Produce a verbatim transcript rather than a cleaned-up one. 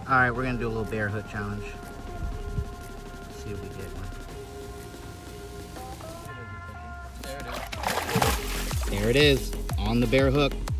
Alright, we're gonna do a little bear hook challenge. See if we get one. There it is, on the bear hook.